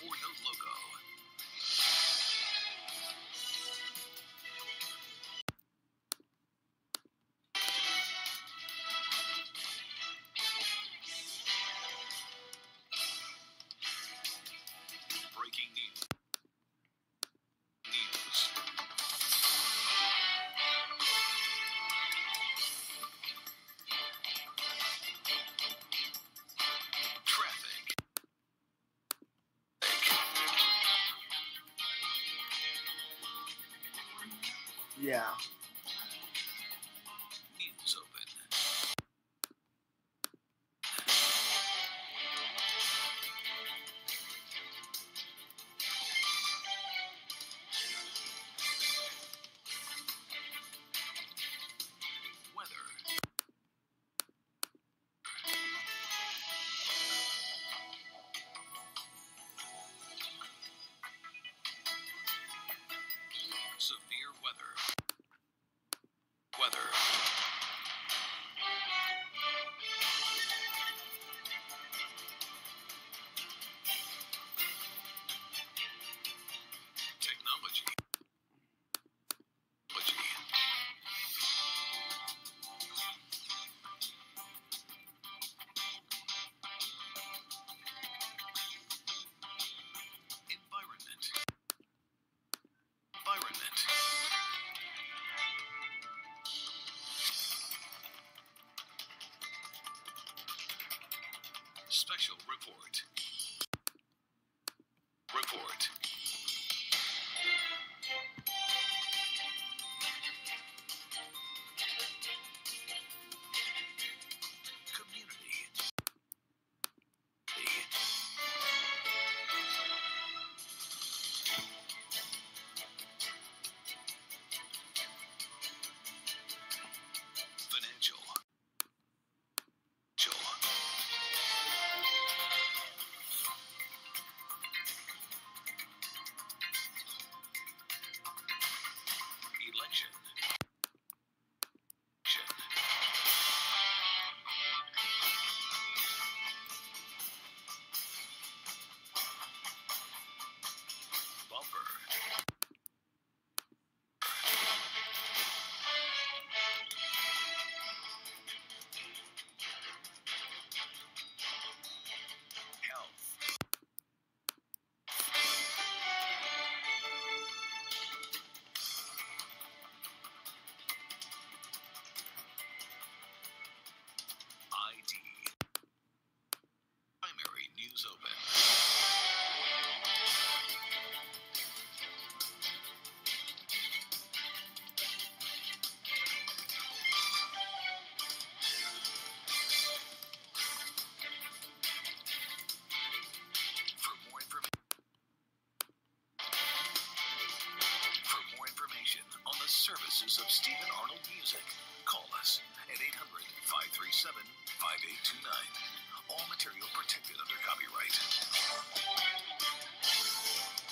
four-note logo. Breaking news. Traffic. Yeah. News open. Weather. Severe weather. Weather. Technology. Environment. Environment. Special report. Report. Community. Financial. Election. Bumper. Health. ID. Primary news open. For more information on the services of Stephen Arnold Music, call us at 800-537-5829. All material protected under copyright.